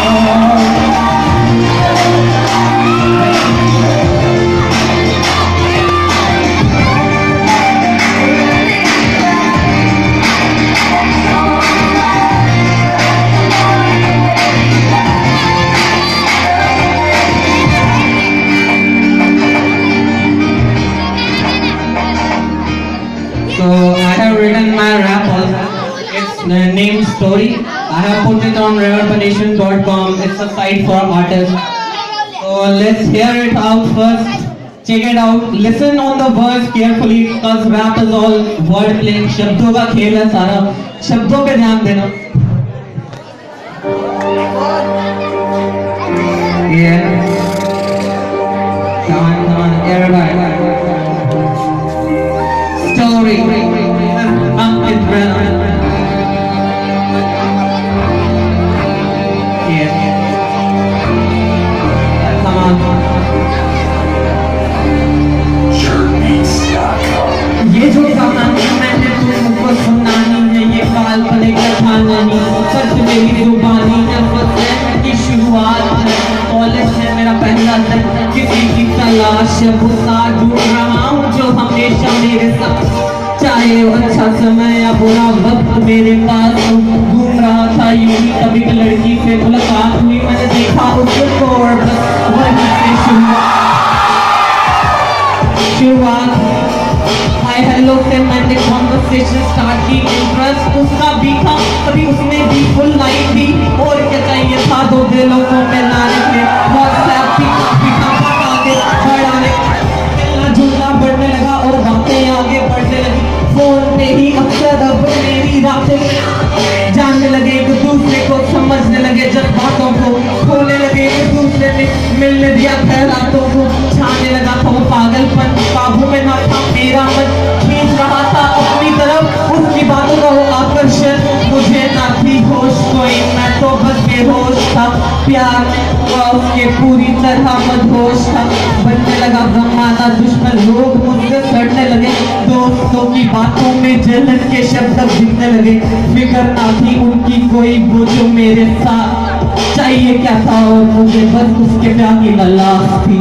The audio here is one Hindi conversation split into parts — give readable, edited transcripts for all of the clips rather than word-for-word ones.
Named Story. I have put it on reverberation.com. It's a site for artists. So let's hear it out first. Check it out. Listen on the words carefully because rap is all word playing. शब्दों का खेल है सारा. शब्दों पे ध्यान देना. Yeah. Come on, everybody. Story. It's real. ये जो कहानी मैंने तुमको सुनानी है ये काल्पनिक कथा नहीं सच मेरी जुबानी है बस की शुरुआत है कॉलेज है मेरा पहला दिन किसी की तलाश है वो साथ ढूंढ रहा हूँ जो हमेशा मेरे साथ चाहे अच्छा समय या बुरा वक्त मेरे पास घूम रहा था यूं ही कभी एक लड़की से मुलाकात हुई मैंने देखा उसको और बस वहीं से शुरुआत हाय हेलो से मैंने कॉन्वर्सेशन स्टार्ट की इंटरेस्ट उसका भी था कभी उसमें भी फुल लाइन थी और क्या चाहिए था दो दिलों को मिलाने के व्हाट्सएप भी काफी आगे बढ़ाने मिलना जुलना बढ़ने लगा और बातें आगे बढ़ने लगी फोन पे ही अक्सर अब मेरी रातें जानने लगे एक दूसरे को समझने लगे जज्बातों को खोलने लगे एक दूसरे में मिलने दिया खैरातों को छाने लगा था वो पागलपन काबू में ना था मेरा मन खींच रहा था अपनी तरफ उसकी बातों का वो आकर्षण मुझे ना थी होश कोई मैं तो बस बेहोश था प्यार उसके पूरी तरह मदहोश था बनने लगा जमाना दुश्मन लोग मुझसे सड़ने लगे दोस्तों की बातों में जलन के शब्द दिखने लगे फिक्र ना थी उनकी कोई वो जो मेरे साथ चाहिए क्या था और मुझे बस उसके प्यार की ललास थी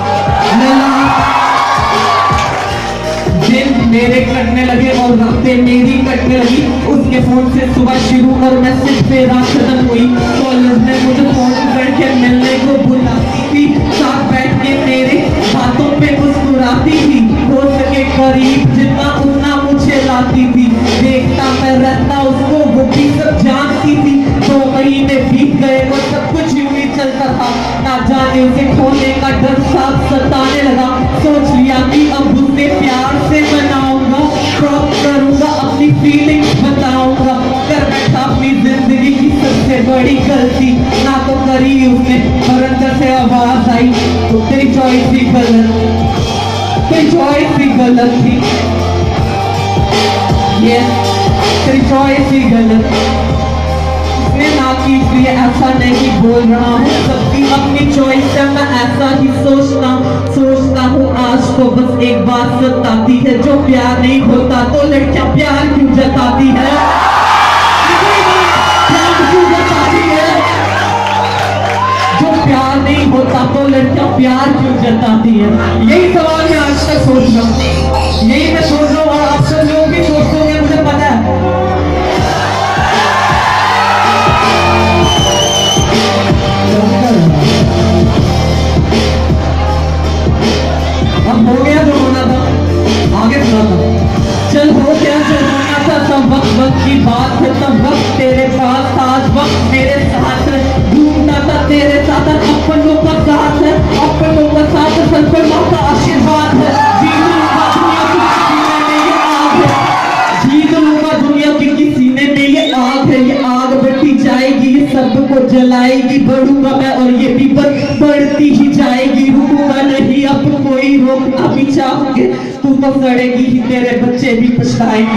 दिन मेरे कटने लगे और रातें मेरी कटने लगी उसके फोन से सुबह शुरू और मैसेज पे रात खत्म हुई कॉलेज में मुझे फोन करके मिलने को बुलाती थी साथ बैठ के मेरे बातों पे मुस्कुराती थी हो सके करीब जितना उतना मुझे लाती थी देखता मैं रहता उसको वो भी सब जानती थी 2 महीने बीत गए और सब कुछ यूं ही चलता था ना जाने उसे खोने का डर साथ सताने लगा सोच लिया कि अब उससे प्यार से मनाऊंगा क्रॉप करूंगा अपनी फीलिंग्स बताऊंगा कर बैठा अपनी जिंदगी की सबसे बड़ी गलती ना तो करी उसने और अंदर से आवाज आई तो तेरी चॉइस भी गलत तेरी चॉइस भी गलत थी ये तेरी चॉइस भी गलत ना की इसलिए ऐसा नहीं बोल रहा हूँ सबकी अपनी चॉइस है मैं ऐसा ही सोचता हूँ आज तो बस एक बात सताती है जो प्यार नहीं होता तो लड़कियां प्यार क्यों जताती है जो प्यार नहीं होता तो लड़कियां प्यार क्यों जताती है यही सवाल मैं आज तक सोच रहा हूँ यही मैं सोच रहा हूँ और आप सब लोग भी सोचते होंगे मुझे पता है अब हो गया जो होना था आगे सुना था चल हो गया जो होना था सब वक्त की बात है सब वक्त तेरे पास था आज वक्त मेरे साथ है घूमता था तेरे साथ अपनों का साथ है अपनों का साथ सर पर माँ का आशीर्वाद है दुनिया की सीने में ये आग है ये आग बढ़ती जाएगी ये सबको जलाएगी बढ़ूंगा मैं और ये भी बढ़ती ही जाएगी रुकूंगा नहीं अब कोई रोक अभी चाहोगे तू तो सड़ेगी ही तेरे बच्चे भी पछताएंगे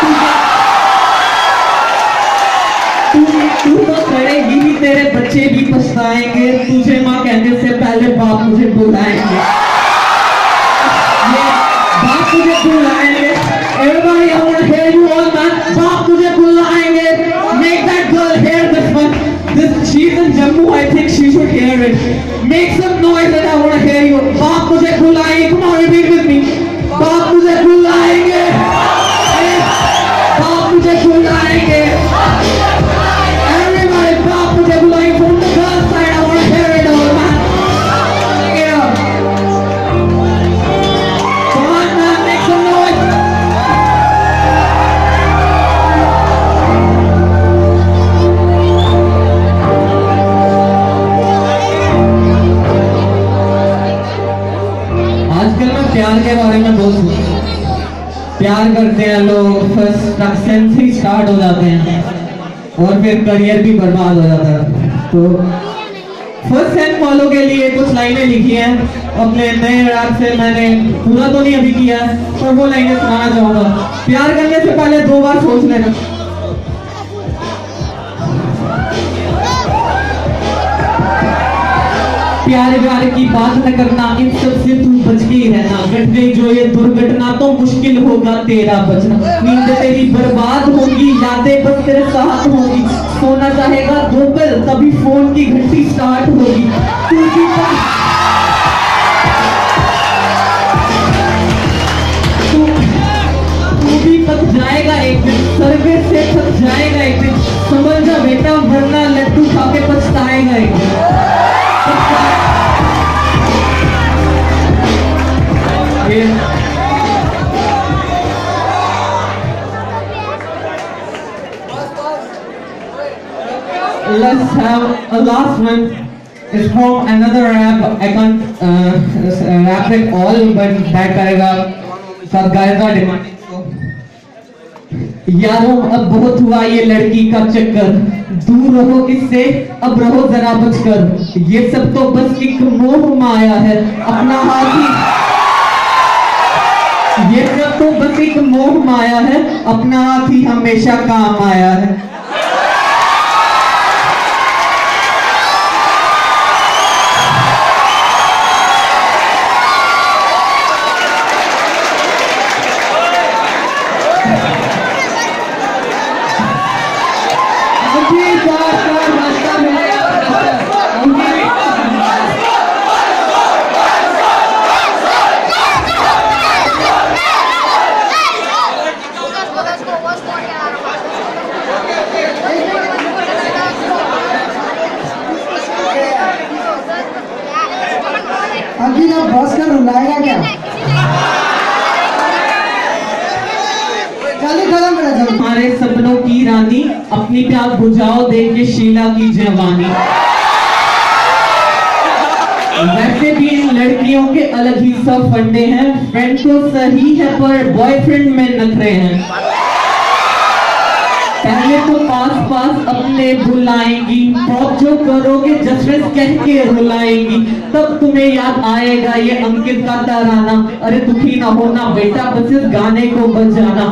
तू तो सड़ेगी ही तेरे बच्चे भी पछताएंगे तुझे माँ कहने से पहले बाप मुझे बुलाएंगे बाप तुझे बुलाएंगे everybody I want to hear you all man बाप तुझे बुलाएंगे make that girl hear this one this she's in Jammu I think she should hear it. Make some noise and I want to hear you. बाप मुझे बुलाएंगे. Come on, repeat with me. बाप मुझे बुलाएंगे. बाप मुझे बुलाएंगे. Everybody, बाप मुझे बुलाएंगे. From the girl side, I want to hear it all, man. Yeah. Come on, man, make some noise. आजकल मैं प्यार के बारे में बहुत सोचता हूँ। प्यार करते हैं लोग, फर्स्ट सेंस ही स्टार्ट हो जाते हैं और फिर करियर भी बर्बाद हो जाता है। तो फर्स्ट सेंस वालों के लिए कुछ लाइनें लिखी हैं अपने नए रैप से। मैंने पूरा तो नहीं अभी किया है पर वो लाइनें सुनाना चाहूँगा। प्यार करने से पहले 2 बार सोच लेना। प्यार व्यार की बात न करना, इन सब से तू बच के ही रहना। घट गई जो ये दुर्घटना तो मुश्किल होगा तेरा बचना। नींद तेरी बर्बाद होगी, यादें बस तेरे साथ होगी। सोना चाहेगा दोपहर तभी फोन की घंटी स्टार्ट होगी। तू भी थक जाएगा एक दिन, सर्वे से थक जाएगा एक दिन। समझ जा बेटा वरना लड्डू खा के पछताएगा एक दिन। Let's have a last one. It's from another rap. I can't rap it all, but that करेगा सदगायदा डिमांडिंग। यारों अब बहुत हुआ ये लड़की का चक्कर, दूर रहो इससे अब रहो जरा बचकर। ये सब तो बस एक मोह माया है, अपना हाथ ही। ये सब तो बस एक मोह माया है, अपना हाथ ही हमेशा काम आया है। अभी ना बस कर रुलाएगा क्या? चलिए खत्म करें। हमारे सपनों की रानी, अपनी प्यास बुझाओ देख के शीला की जवानी। वैसे भी इन लड़कियों के अलग ही सब फंडे हैं। फ्रेंड तो सही है पर बॉयफ्रेंड में नखरे हैं। पहले तो पास अपने बुलाएंगी, पॉप जो करोगे जस्टिस कह के रुलाएंगी। तब तुम्हें याद आएगा ये अंकित का तराना। अरे दुखी ना होना बेटा बस इस गाने को बजाना।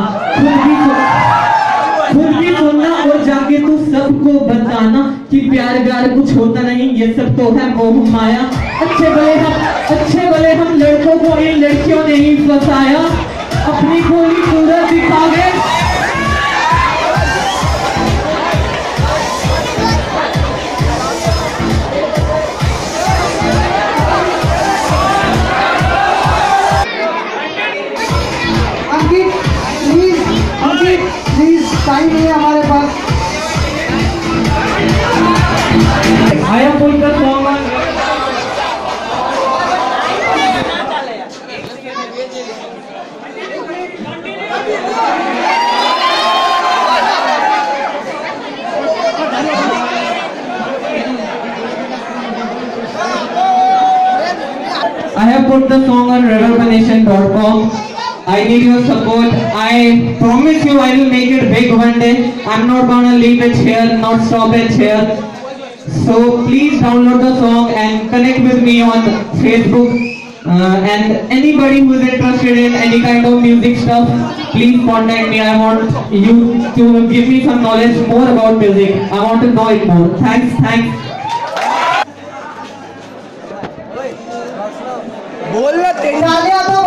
खुद भी सुनना और जाके तू सबको बताना कि प्यार व्यार कुछ होता नहीं, ये सब तो है मोह माया। अच्छे भले हम लड़कों को इन लड़कियों ने ही फंसाया, अपनी गोली पूरा दिखा गए। टाइम नहीं है हमारे पास। I have put the song on. I have put the song on reverbnation.com. I need your support. I promise you I will make it big one day. I'm not gonna leave it here, not stop it here. So please download the song and connect with me on Facebook. And anybody who is interested in any kind of music stuff, please contact me. I want you to give me some knowledge more about music. I want to know it more. Thanks. बोल रहे